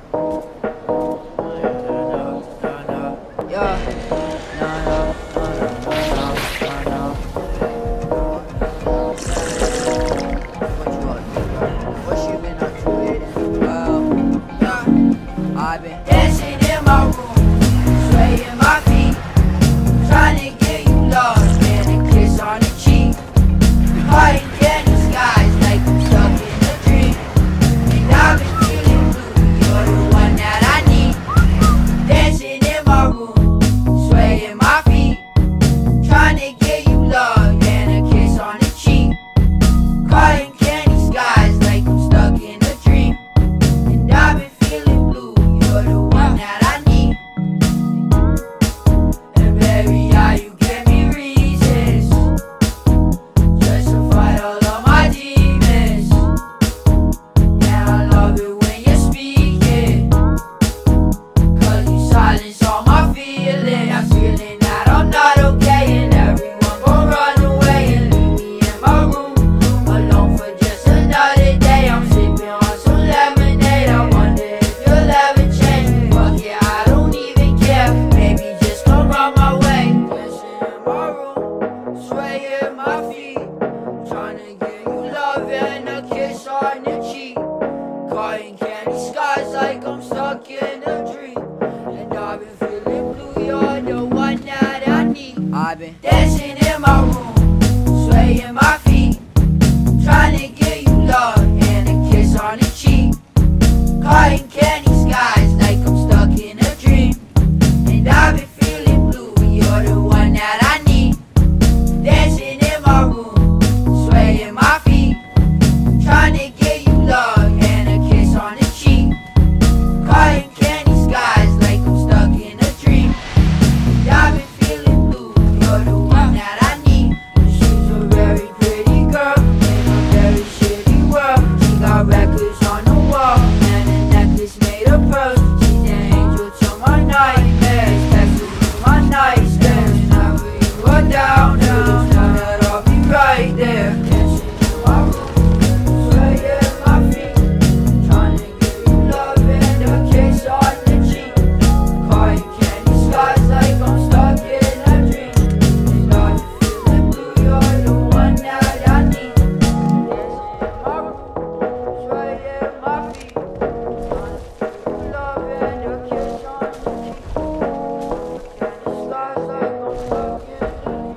I've been dancing in my room, swaying my feet, trying to get you lost, and a kiss on the cheek. Hiding in the skies like I'm stuck in a dream. And I've been feeling blue, you're the one that I need. Dancing in my room, swaying my feet, trying to get you love and a kiss on the cheek. Cotton candy skies like I'm stuck in a dream. And I've been feeling blue, you're the one that I need. And baby, how you give me reasons just to fight all of my demons. Yeah, I love it when you're speaking, cause you silence all my feelings. I'm feeling that I'm not okay, and everyone gon' run away and leave me in my room alone for just another day. I'm sipping on some lemonade, I wonder if you'll ever change. Fuck yeah, I don't even care, baby, just come round my way. Dancing in my room, swaying my feet, trying to get you love and a kiss on the cheek. Cotton candy skies like I'm stuck in a dream. And I've been feeling blue, you're the one that I need. I've been dancing in my room, swaying my feet, trying to get you love and a kiss on the cheek. Cotton candy skies like I'm stuck in a dream. And I've been feeling blue, you're the one that I need. Dancing in my room, swaying my feet, trying to get you love and a kiss on the cheek. Cotton candy skies like I'm stuck in a dream. And I've been feeling blue, you're the one that I need. She's a very pretty girl in a very shitty world. She got records on the wall and a necklace made of pearls. She's an angel to my nightmares, texting me my nightmares. Whenever you are down, know that I'll be right there. Dancing in my room, swaying my feet, trying to get you love and a kiss on the cheek. Cotton candy skies like I'm stuck in a dream. And I've been feeling blue, you're the one that I need. Dancing in my room, swaying my feet, trying to get you love and a kiss on the cheek. Candy skies like I'm stuck in a dream.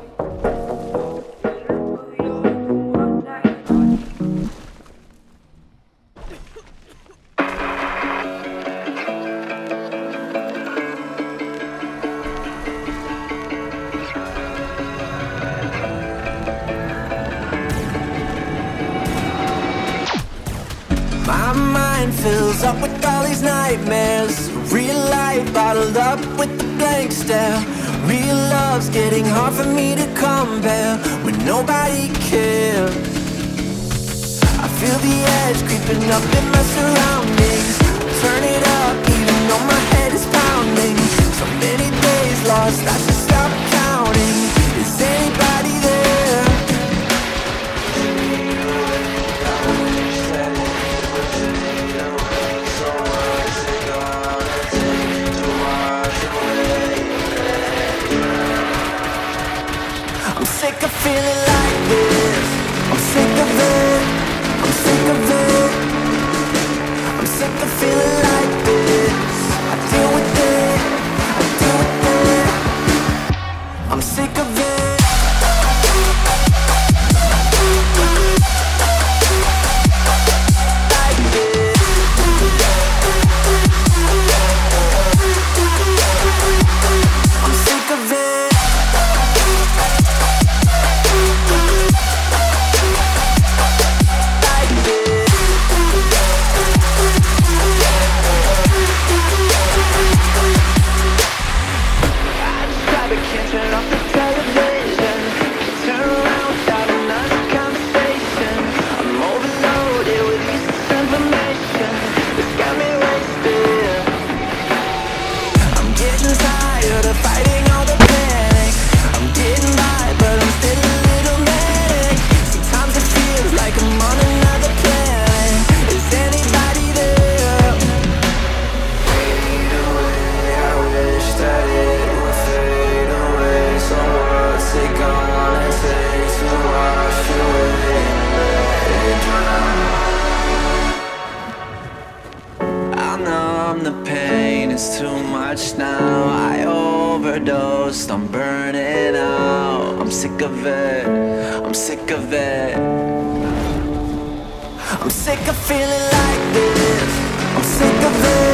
Feeling blue, you're the one that I need. My mind fills up with all these nightmares. Real life bottled up with the blank stare. Real love's getting hard for me to compare when nobody cares. I feel the edge creeping up in my surroundings. Turn it up even though my head is pounding. So many days lost, I should stop counting. Is anybody there? I'm sick of feeling like this. I'm sick of it. I'm sick of it. I'm sick of feeling like this. I deal with it. I deal with it. I'm sick of it. Like this. I'm sick of it. numb the pain, it's too much now. I overdosed, I'm burning out. I'm sick of it, I'm sick of it. I'm sick of feeling like this, I'm sick of it.